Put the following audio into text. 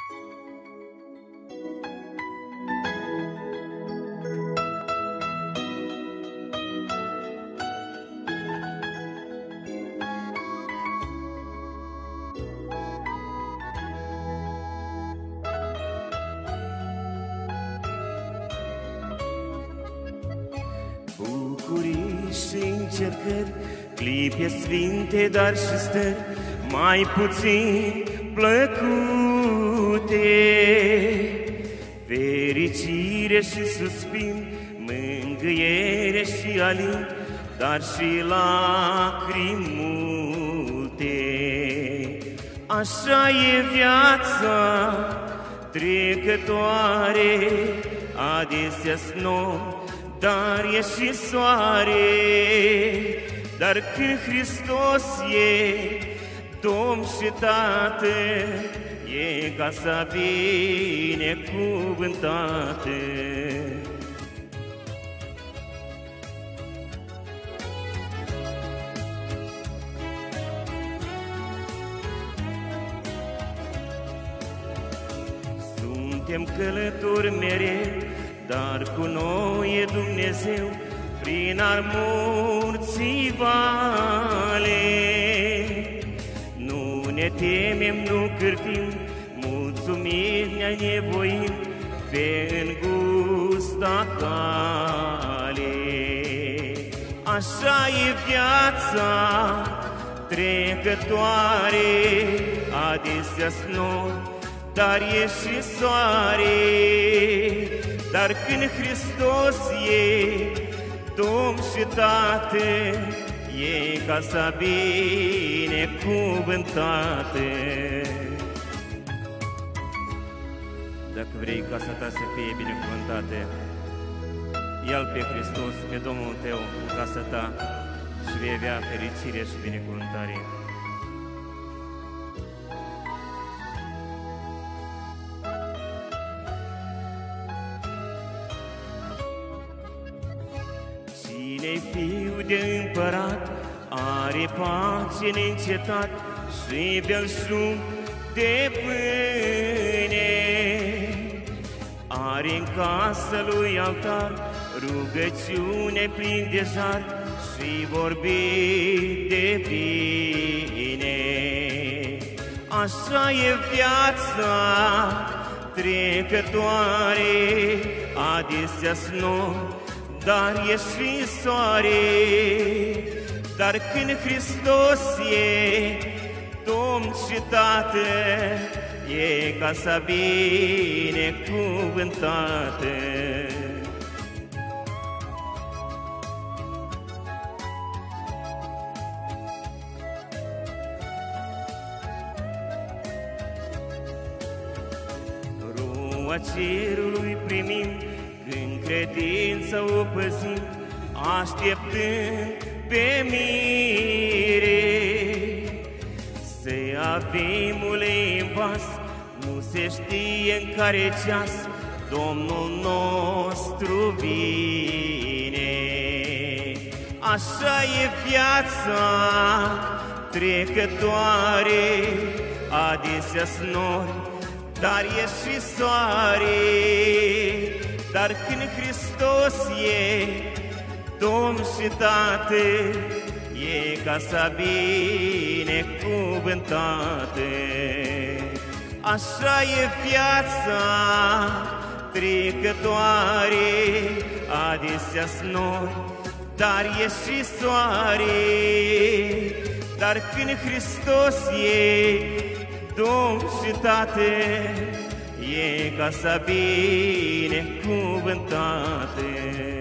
Bucurii și încercări, clipe sfinte, dar și stări mai puțin plăcute. Fericire și suspin, mângâiere și alin, dar și lacrimi multe. Așa e viața trecătoare, adesea snor, dar e și soare. Dar când Hristos e Domn și Tată, e casa binecuvântată. Suntem călători mereu, dar cu noi e Dumnezeu, prin armurții vale. Nu ne temem, nu cârtim, mulțumiri ne nevoim pe îngusta cale. Așa e viața trecătoare, adesea snor, dar e și soare. Dar când Hristos e Domn și Tată, e casa binecuvântată. Dacă vrei casa ta să fie binecuvântată, ia-L pe Hristos, pe Domnul tău, în casa ta și vei avea fericire și binecuvântare. Cine-i fiu de împărat are pace neîncetat și belșug de pâine. Are în casă lui altar rugăciune plin de jar și vorbit de bine. Așa e viața trecătoare, adesea snor, dar e și soare. Dar când Hristos e Domn și Tată, e casa binecuvântată. Roa cerului primim, când credința o păzim, așteptând pe mire. Se avem ulei în vas, nu se știe în care ceas Domnul nostru vine. Așa e viața trecătoare, adesea snori, dar e și soare. Dar când Hristos e Domn și Tată, e casa binecuvântată. Așa e viața trecătoare, adesea snori, dar e și soare. Dar când Hristos e Domn și Tată, e casa binecuvântată.